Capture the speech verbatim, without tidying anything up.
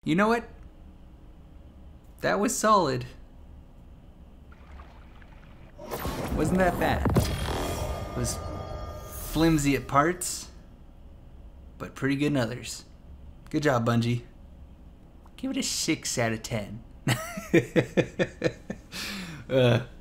You know what? That was solid. Wasn't that bad. It was flimsy at parts, but pretty good in others. Good job, Bungie. Give it a six out of ten. uh.